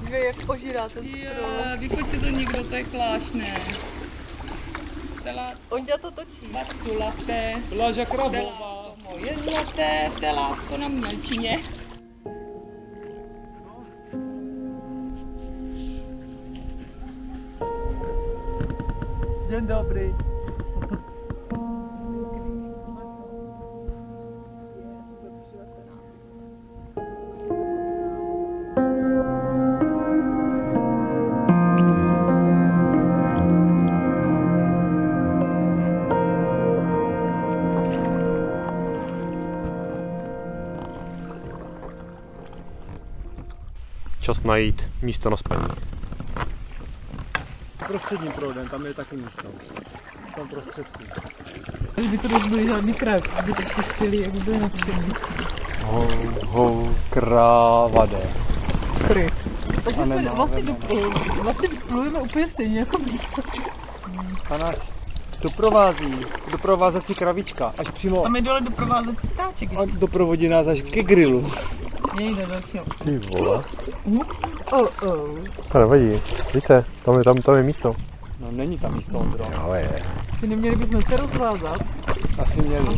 Dívej, jak ožírá ten strom. Vychoďte to někdo, to je klášné. Ondě to točí. Baculaté. Pláža Krabová. Moje zlaté, telátko na Mělčině. Den dobrý. Čas najít místo na spaní. Prostředním proudem, tam je taky místo. V tom prostředku. Když by to rozbili žádný krev, by to chtěli, jak by nadšení. Krávade. Pryč. Takže jsme vlastně plujeme úplně stejně jako my. Ta nás doprovázací kravička, až přímo. A my dole doprovázací ptáček ještě. A doprovodí nás až ke grilu. Nejde dalšího. Ty vole. Ups. To nevadí. Víte, tam je místo. No není tam místo, Ondro. Jo, je. Ty neměli bychom se rozvázat. Asi měli.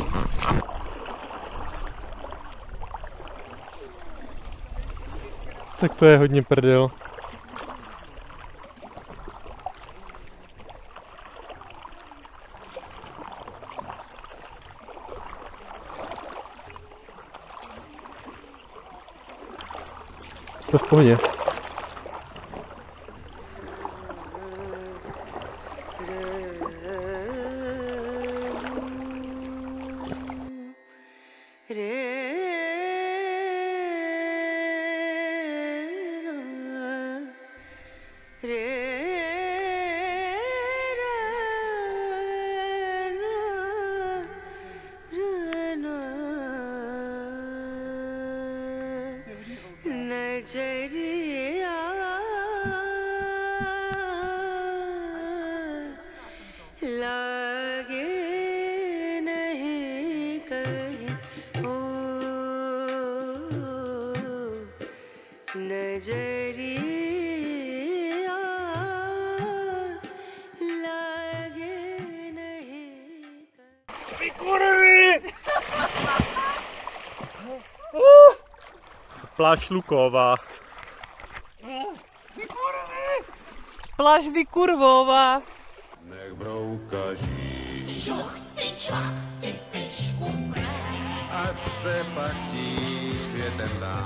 Tak to je hodně prdel. To v pohodě. Pláž Luková. Pláž Vykurvová. Nech broukaží. Šuchty, čvachty, pišku ať se pak tí světem dá.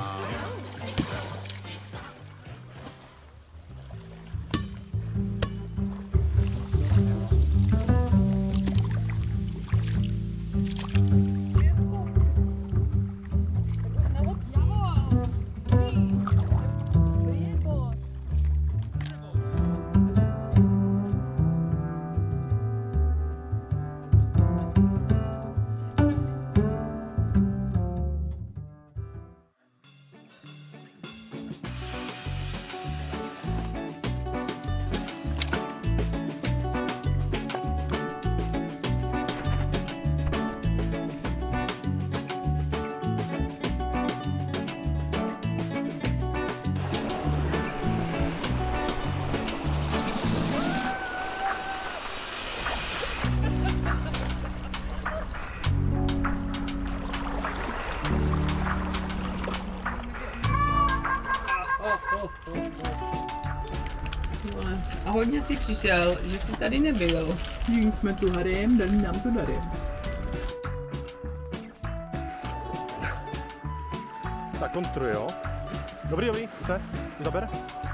A hodně si přišel, že jsi tady nebyl. Jsme tu harem, dali nám to dary. Tak kontruj, jo? Dobrý, jde, zaber.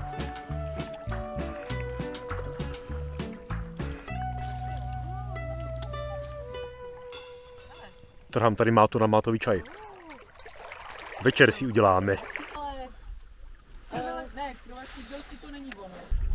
Trhám tady mátu na mátový čaj. Večer si uděláme. Ne, křivovací dělky to není ono.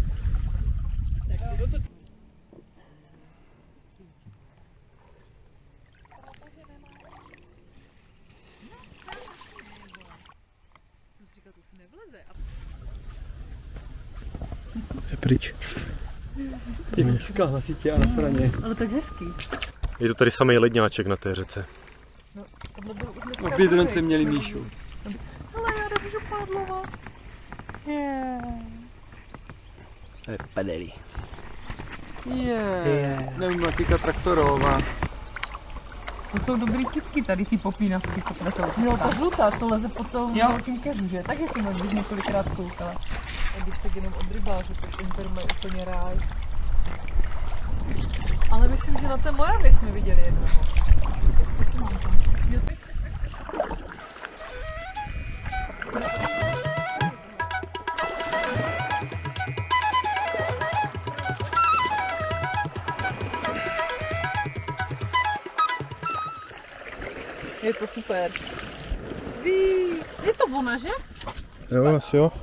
Je pryč. Ty nízká na sítě a na straně. Ale tak hezký. Je to tady samý ledňáček na té řece. V Bědronce měli Míšu. Ale já nemůžu pádlovat. To je pedelí. Pneumatika traktorová. To jsou dobrý kytky tady, ty popínavky, co pratou. Jo, ta žlutá, co leze po tom velkým keřu, že? Taky jsem na nich několikrát koukala. A když tak jenom od rybářů, protože tady mají úplně ráj. Ale myslím, že na té Moravě jsme viděli jednoho. Taky mám tam. Jo, tak. Je to super. Je to ona, že? Jo, asi jo.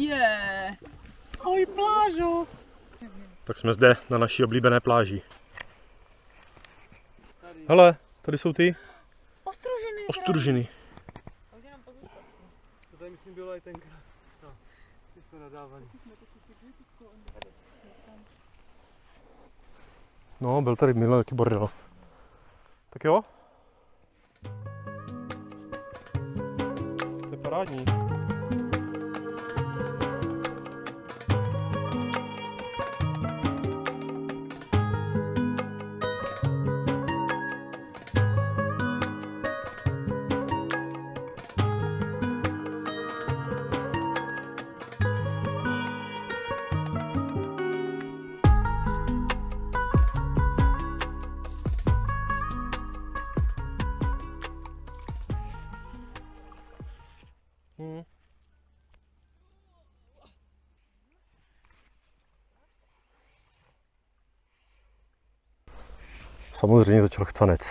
Ahoj plážo. Tak jsme zde na naší oblíbené pláži. Hele, tady jsou ty ostružiny. To tady myslím bylo i tenkrát. No, my jsme nadávali. No, byl tady minulý taky bordel. Tak jo. To je parádní. Samozřejmě začal chcanec.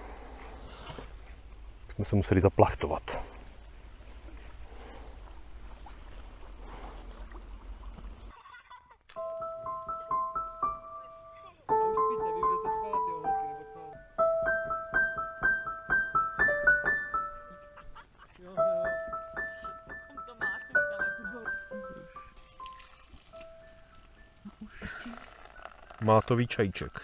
Jsme se museli zaplachtovat. Mátový čajíček.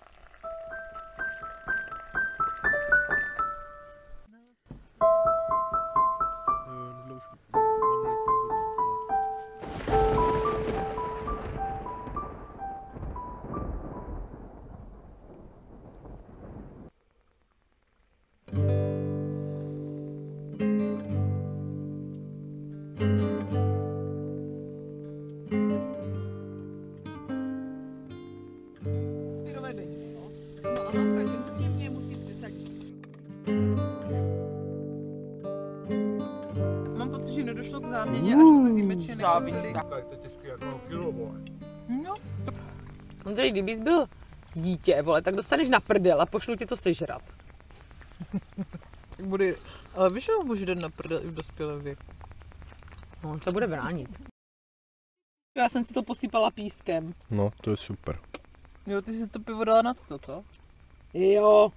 Mám pocit, že nedošlo k záměně a že jsme výjimečně závinili. Tak to je těžký jak kilo, vole. No. Ondřej, kdybys byl dítě, vole, tak dostaneš na prdel a pošlu ti to sežrat. Bude, ale víš, že může dát na prdel i v dospělém věku. No, on se bude bránit. Já jsem si to posypala pískem. No, to je super. Jo, ty jsi to pivo dala nad to, co? Jo.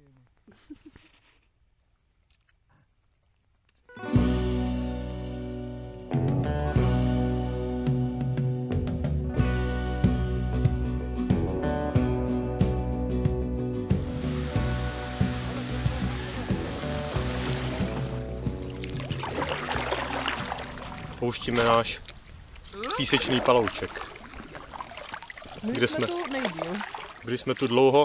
Pouštíme náš písečný palouček. Kde jsme? Byli jsme tu dlouho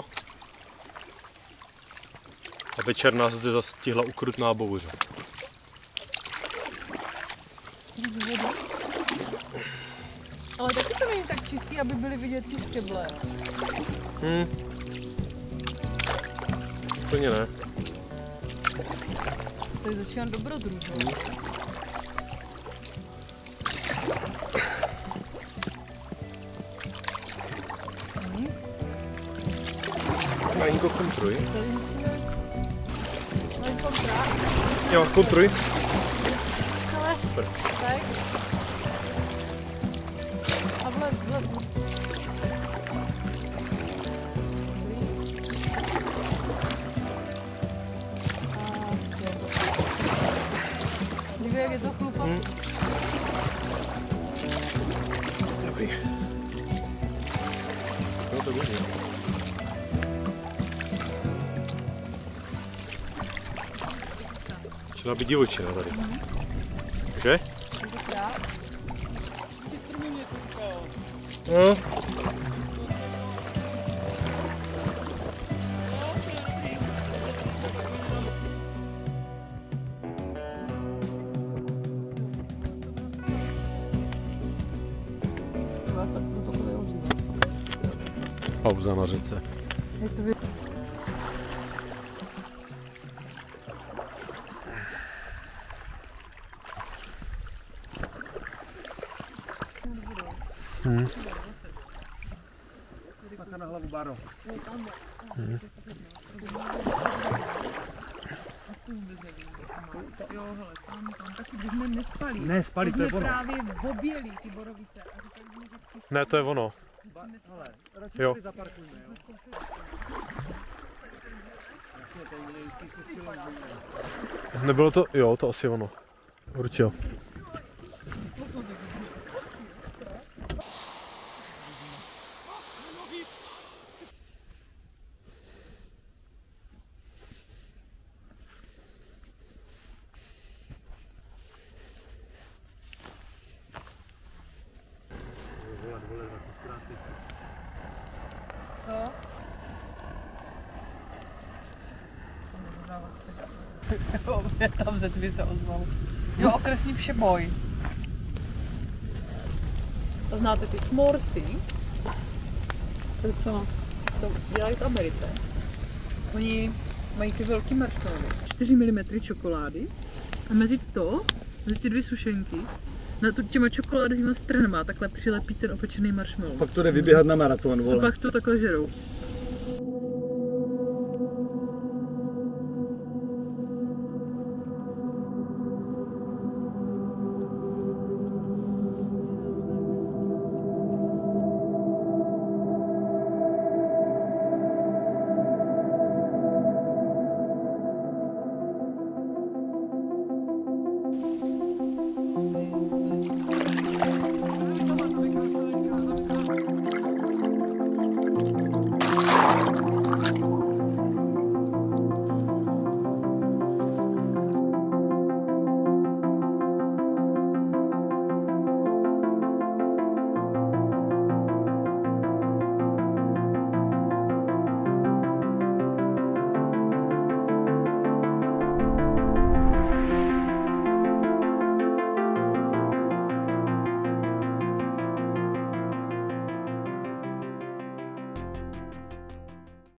a večer nás zde zastihla ukrutná bouře. Ale taky to není tak čistý, aby byly vidět ty škeble. Úplně ne. Tady začínám dobrodružovat. Malinko kontruj. Tady musíme... Malinko brát. Jo, kontruj. Ale... Super. Tak. A vlev. Dívej, jak je to chlupat. Dobrý. No to bude. Začíná být divočina tady. Že? No. Pauza na řece. Bacha na hlavu, Báro. Jo, hele, tam taky bychom nespali. Ne, spali, to je ono. Právě obělí ty borovice a říkali jsme, že příště Ne, to je ono. Hele, radši Jo. tady zaparkujme, jo. Jasně, to je si chtělo. Nebylo to, jo, to asi ono. Určitě. Jo, tam ze tvy se ozval. Jo, okresní všeboj. To znáte ty s'moresy? To co? To dělají v Americe. Oni mají ty velký marshmallowy. 4 mm čokolády a mezi ty dvě sušenky, na těma čokoládovýma stranama takhle přilepí ten opečený marshmallow. Pak to jde vyběhat na maraton, A vole. pak to takhle žerou.